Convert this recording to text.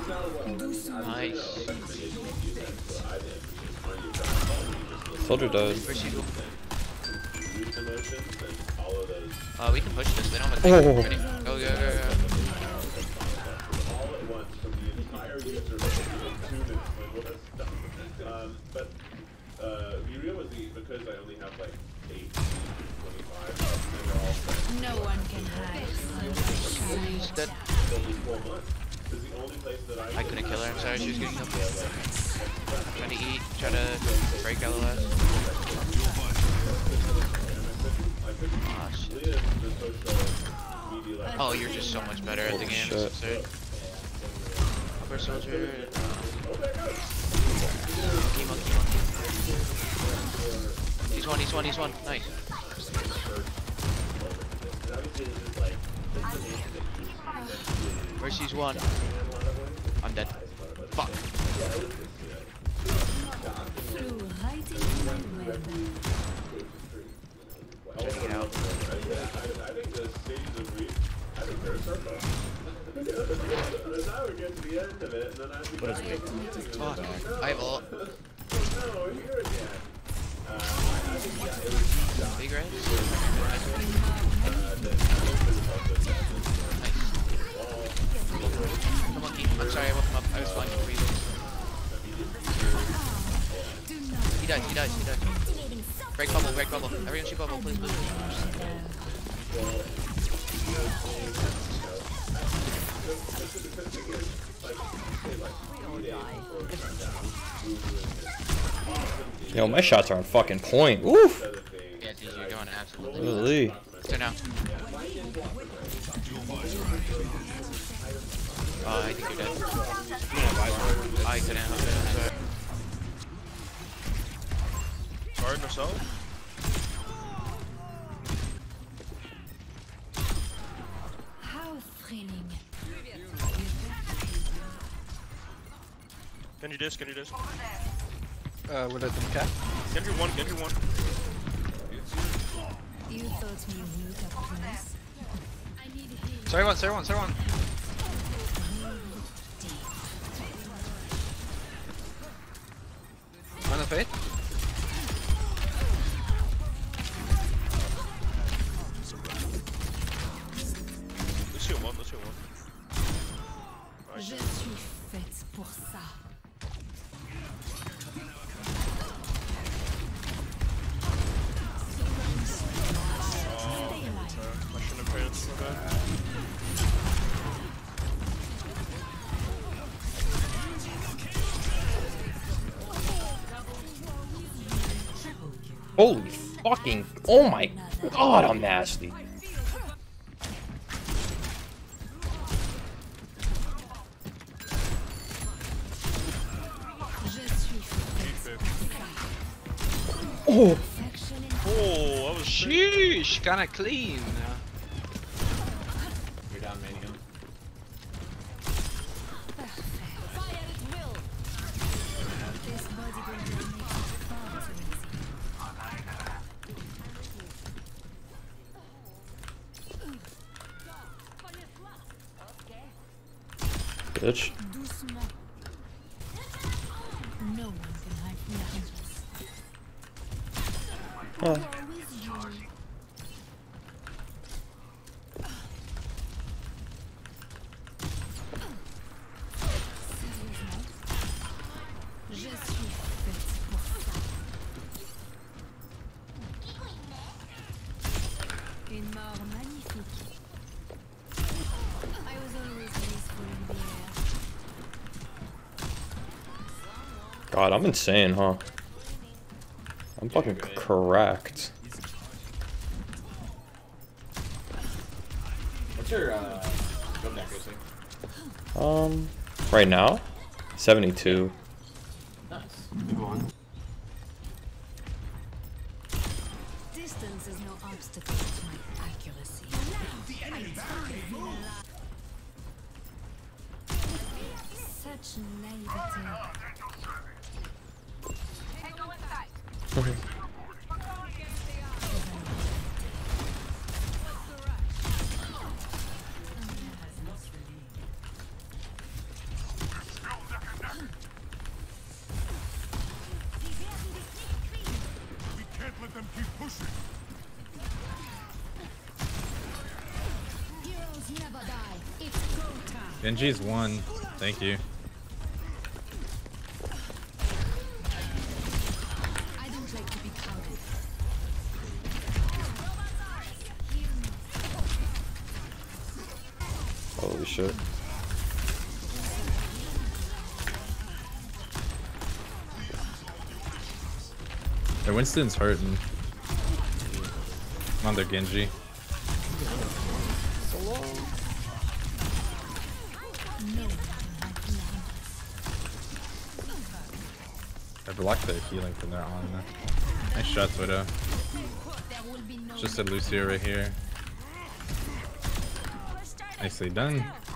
Nice. Soldier died. We can push this. They don't have a thing. Ready? Go, go, go, go. But Miria was the, because I only have like 8, 25, No one can hide. He's dead. I couldn't kill her. I'm sorry. She was getting up. Trying to eat. Try to break LOS. Ah, shit. Oh, you're just so much better at the game. It's absurd. Upper soldier. Monkey, monkey, monkey. He's one. Nice. Mercy's one. I'm dead. Fuck. Checking it out. Fuck. I have ult. Big red? Nice. Come on, Keith. I'm sorry, I woke him up. I was flying for you. He died. Break bubble. Everyone shoot bubble, please. Yo, my shots are on fucking point. Woof. Yeah, dude, you're going absolutely. Really? So now. I think you're dead. I couldn't help it. I'm sorry. Guard yourself. How thrilling. Can you this? We'll let them cap. Genji one. You thought me weak up close? I need healing. Sorry one. Run of 8. Let's shoot one. Je suis faite pour ça. I shouldn't have been so bad. Holy fucking. Oh my god, I'm nasty. Oh. Oh, that was Sheesh, kinda clean. You're down main. This body will make it far too easy. Bitch. Doucement. No one can hide behind us. Oh. Je suis faite pour ça. Une mort magnifique. I was always graceful in the air. God, I'm insane, huh? I'm fucking correct. What's your go back, Right now, 72. Nice. Good one. Distance is no obstacle to my accuracy. Such naivety. Genji's one. Thank you. I don't like to be counted. Holy shit. Their Winston's hurting. I'm on their Genji. I blocked their healing from their on. Nice shot, Widow. There will be no Just a Lucio right here. Nicely done.